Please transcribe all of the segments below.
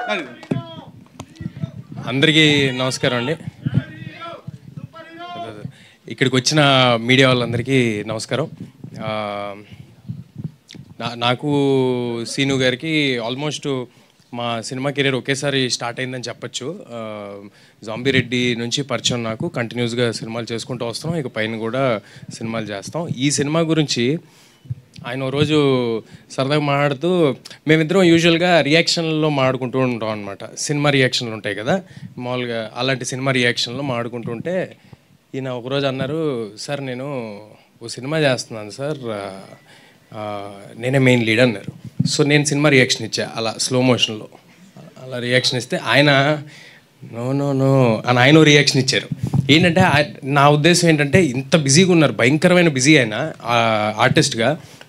అందరికీ నమస్కారం అండి. ఇక్కడికి వచ్చిన మీడియా వాళ్ళందరికీ నమస్కారం. నాకు సీను గారికి ఆల్మోస్ట్ మా సినిమా కెరీర్ ఒకేసారి స్టార్ట్ అయిందని చెప్పచ్చు. జాంబీ రెడ్డి నుంచి పరిచయం, నాకు కంటిన్యూస్గా సినిమాలు చేసుకుంటూ వస్తున్నాం, ఇక పైన కూడా సినిమాలు చేస్తాం. ఈ సినిమా గురించి ఆయన రోజు సరదాగా మాట్లాడుతూ, మేమిద్దరం యూజువల్గా రియాక్షన్లో మాట్లాడుకుంటూ ఉంటాం అనమాట. సినిమా రియాక్షన్లు ఉంటాయి కదా మామూలుగా, అలాంటి సినిమా రియాక్షన్లో మాట్లాడుకుంటుంటే ఈయన ఒకరోజు అన్నారు, సార్ నేను ఓ సినిమా చేస్తున్నాను సార్, నేనే మెయిన్ లీడ్ అన్నారు. సో నేను సినిమా రియాక్షన్ ఇచ్చా అలా స్లో మోషన్లో. అలా రియాక్షన్ ఇస్తే ఆయన నో నో నో అని ఆయన రియాక్షన్ ఇచ్చారు. ఏంటంటే నా ఉద్దేశం ఏంటంటే, ఇంత బిజీగా ఉన్నారు, భయంకరమైన బిజీ ఆయన ఆర్టిస్ట్గా.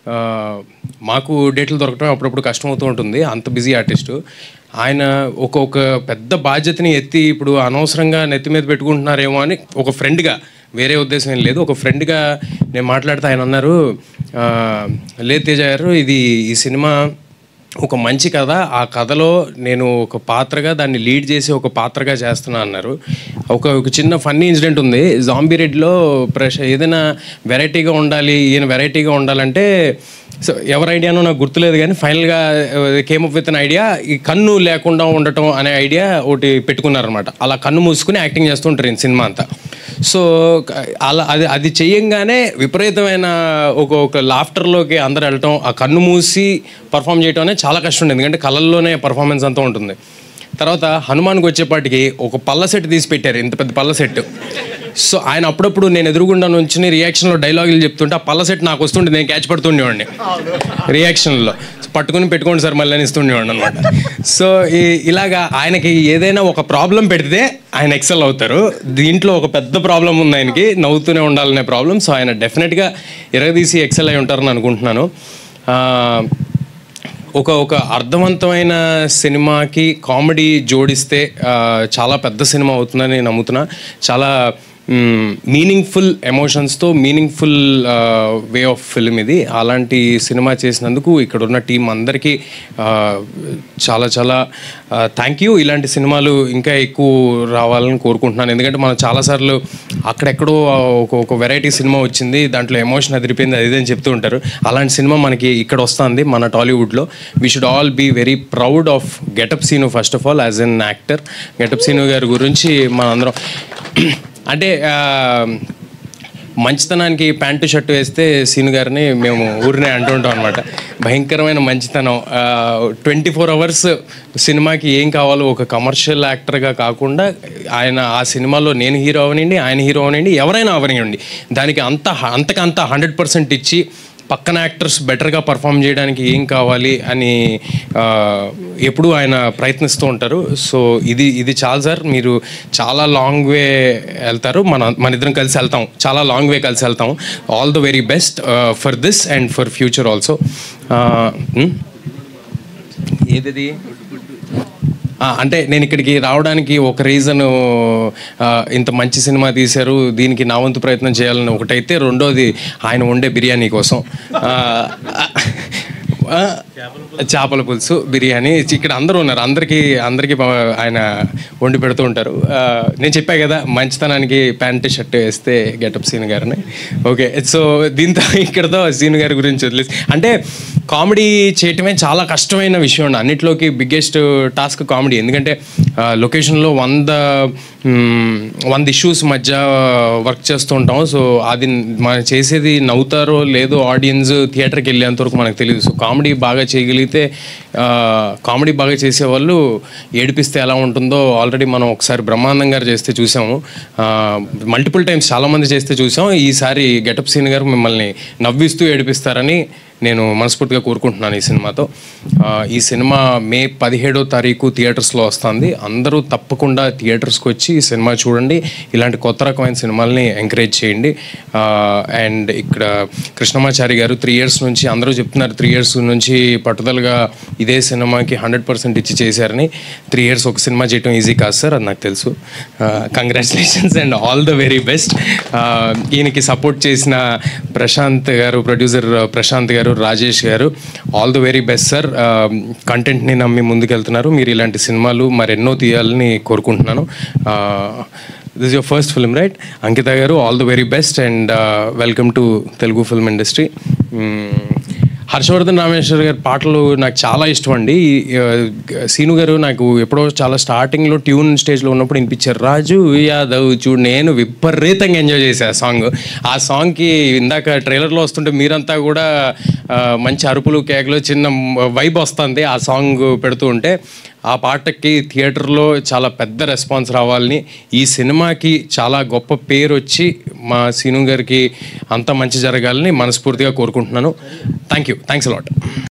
మాకు డేట్లు దొరకడం అప్పుడప్పుడు కష్టమవుతూ ఉంటుంది, అంత బిజీ ఆర్టిస్టు ఆయన. ఒక పెద్ద బాధ్యతని ఎత్తి ఇప్పుడు అనవసరంగా నెత్తి మీద పెట్టుకుంటున్నారేమో అని ఒక ఫ్రెండ్గా, వేరే ఉద్దేశం ఏం లేదు, ఒక ఫ్రెండ్గా నేను మాట్లాడితే ఆయన అన్నారు, లేదు తేజ గారు, ఈ సినిమా ఒక మంచి కథ, ఆ కథలో నేను ఒక పాత్రగా దాన్ని లీడ్ చేసి ఒక పాత్రగా చేస్తున్నా అన్నారు. ఒక చిన్న ఫన్నీ ఇన్సిడెంట్ ఉంది. జాంబీ రెడ్డిలో ఏదైనా వెరైటీగా ఉండాలి, ఈయన వెరైటీగా ఉండాలంటే, సో ఎవరి ఐడియానో నాకు గుర్తులేదు కానీ ఫైనల్గా came up with an idea, ఈ కన్ను లేకుండా ఉండటం అనే ఐడియా ఒకటి పెట్టుకున్నారనమాట. అలా కన్ను మూసుకుని యాక్టింగ్ చేస్తుంటారు ఈ సినిమా అంతా. సో అలా అది చేయంగానే విపరీతమైన ఒక లాఫ్టర్లోకి అందరు వెళ్ళటం, ఆ కన్ను మూసి పర్ఫామ్ చేయటం అనేది చాలా కష్టం ఉంది, ఎందుకంటే కళల్లోనే పర్ఫార్మెన్స్ అంతా ఉంటుంది. తర్వాత హనుమాన్కి వచ్చేపాటికి ఒక పళ్ళ సెట్ తీసి పెట్టారు, ఇంత పెద్ద పళ్ళ సెట్. సో ఆయన అప్పుడప్పుడు నేను ఎదురుగుండా నుంచి రియాక్షన్లో డైలాగులు చెప్తుంటే ఆ పళ్ళ సెట్ నాకు వస్తుంటే నేను క్యాచ్ పడుతుండేవాడిని రియాక్షన్లో. పట్టుకుని పెట్టుకోండి సార్ మళ్ళీ అని ఇస్తుండేవాడిని అనమాట. సో ఇలాగా ఆయనకి ఏదైనా ఒక ప్రాబ్లం పెడితే ఆయన ఎక్సెల్ అవుతారు. దీంట్లో ఒక పెద్ద ప్రాబ్లం ఉంది ఆయనకి, నవ్వుతూనే ఉండాలనే ప్రాబ్లం. సో ఆయన డెఫినెట్గా ఎరగదీసి ఎక్సెల్ అయి ఉంటారని అనుకుంటున్నాను. ఒక అర్థవంతమైన సినిమాకి కామెడీ జోడిస్తే చాలా పెద్ద సినిమా అవుతుందని నమ్ముతున్నా. చాలా మీనింగ్ఫుల్ ఎమోషన్స్తో మీనింగ్ఫుల్ వే ఆఫ్ ఫిల్మ్ ఇది. అలాంటి సినిమా చేసినందుకు ఇక్కడ ఉన్న టీం అందరికీ చాలా చాలా థ్యాంక్ యూ. ఇలాంటి సినిమాలు ఇంకా ఎక్కువ రావాలని కోరుకుంటున్నాను, ఎందుకంటే మనం చాలాసార్లు అక్కడెక్కడో ఒక వెరైటీ సినిమా వచ్చింది, దాంట్లో ఎమోషన్ అదిరిపోయింది, అది అని చెప్తూ ఉంటారు. అలాంటి సినిమా మనకి ఇక్కడ వస్తుంది మన టాలీవుడ్లో. We should all be very proud of getup Seenu first of all as an actor. Getup Seenu గారి గురించి మనందరం అంటే మంచితనానికి ప్యాంటు షర్టు వేస్తే సీను గారిని మేము ఊరినే అంటుంటాం అనమాట. భయంకరమైన మంచితనం. 24 hours సినిమాకి ఏం కావాలో ఒక కమర్షియల్ యాక్టర్గా కాకుండా ఆయన ఆ సినిమాలో నేను హీరో అవనండి, ఆయన హీరో అవనండి, ఎవరైనా అవనివ్వండి, దానికి అంతకంత 100% ఇచ్చి పక్కన యాక్టర్స్ బెటర్గా పర్ఫామ్ చేయడానికి ఏం కావాలి అని ఎప్పుడూ ఆయన ప్రయత్నిస్తూ ఉంటారు. సో ఇది చాలు సార్, మీరు చాలా లాంగ్ వే వెళ్తారు, మన ఇద్దరం కలిసి వెళ్తాం, చాలా లాంగ్ వే కలిసి వెళ్తాం. All the very best for this and for future also. ఏది అంటే నేను ఇక్కడికి రావడానికి ఒక రీజను, ఇంత మంచి సినిమా తీశారు, దీనికి నా వంతు ప్రయత్నం చేయాలని ఒకటైతే, రెండోది ఆయన వండే బిర్యానీ కోసం. చేపల పులుసు, బిర్యానీ, ఇక్కడ అందరూ ఉన్నారు, అందరికీ ఆయన వండి పెడుతూ ఉంటారు. నేను చెప్పా కదా మంచితనానికి ప్యాంటు షర్ట్ వేస్తే గెటప్ సీను గారిని. ఓకే, సో దీంతో ఇక్కడతో సీను గారి గురించి వదిలేసి, అంటే కామెడీ చేయటమే చాలా కష్టమైన విషయం అండి. అన్నిట్లోకి బిగ్గెస్ట్ టాస్క్ కామెడీ, ఎందుకంటే లొకేషన్లో 100 ఇష్యూస్ మధ్య వర్క్ చేస్తూ ఉంటాం. సో అది మనం చేసేది నవ్వుతారో లేదో ఆడియన్స్ థియేటర్కి వెళ్ళేంతవరకు మనకు తెలియదు. సో కామెడీ బాగా చేయగలిగితే, కామెడీ బాగా చేసేవాళ్ళు ఏడిపిస్తే ఎలా ఉంటుందో ఆల్రెడీ మనం ఒకసారి బ్రహ్మానందం గారు చేస్తే చూసాము, మల్టిపుల్ టైమ్స్ చాలామంది చేస్తే చూసాం. ఈసారి గెటప్ సీన్ గారు మిమ్మల్ని నవ్విస్తూ ఏడిపిస్తారని నేను మనస్ఫూర్తిగా కోరుకుంటున్నాను ఈ సినిమాతో. ఈ సినిమా మే 17వ తారీఖు థియేటర్స్లో వస్తుంది. అందరూ తప్పకుండా థియేటర్స్కి వచ్చి ఈ సినిమా చూడండి, ఇలాంటి కొత్త రకమైన సినిమాలని ఎంకరేజ్ చేయండి. అండ్ ఇక్కడ కృష్ణమాచారి గారు 3 years నుంచి అందరూ చెప్తున్నారు, 3 years నుంచి పట్టుదలగా ఇదే సినిమాకి 100% ఇచ్చి చేశారని. 3 years ఒక సినిమా చేయడం ఈజీ కాదు సార్, అది నాకు తెలుసు. Congratulations and all the very best. ఈయనకి సపోర్ట్ చేసిన ప్రశాంత్ గారు, ప్రొడ్యూసర్ ప్రశాంత్ గారు, రాజేష్ గారు, all the very best sir. కంటెంట్ని నమ్మి ముందుకెళ్తున్నారు, మీరు ఇలాంటి సినిమాలు మరెన్నో తీయాలని కోరుకుంటున్నాను. This your first film right? Ankita గారు, all the very best and welcome to Telugu film industry. Harshavardhan Rameshwar గారి పాటలు నాకు చాలా ఇష్టం అండి. సీను గారు నాకు ఎప్పుడో చాలా స్టార్టింగ్లో ట్యూన్ స్టేజ్లో ఉన్నప్పుడు వినిపించారు, రాజు యాదవ్ చూడు. నేను విపరీతంగా ఎంజాయ్ చేశాను ఆ సాంగ్. ఆ సాంగ్కి ఇందాక ట్రైలర్లో వస్తుంటే మీరంతా కూడా మంచి అరుపులు కేకలు చిన్న వైబ్ వస్తుంది ఆ సాంగ్ పెడుతూ ఉంటే. ఆ పాటకి థియేటర్లో చాలా పెద్ద రెస్పాన్స్ రావాలని, ఈ సినిమాకి చాలా గొప్ప పేరు వచ్చి మా సీను గారికి అంత మంచి జరగాలని మనస్ఫూర్తిగా కోరుకుంటున్నాను. Thanks allot.